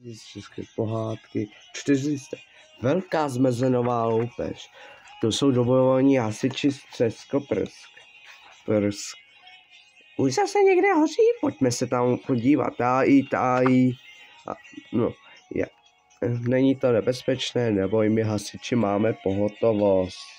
České pohádky. 4. Velká zmezenová loupež. To jsou dobrovolní hasiči z Třeskoprsk. Už zase někde hoří, pojďme se tam podívat. No, není to nebezpečné, neboj mi hasiči, máme pohotovost.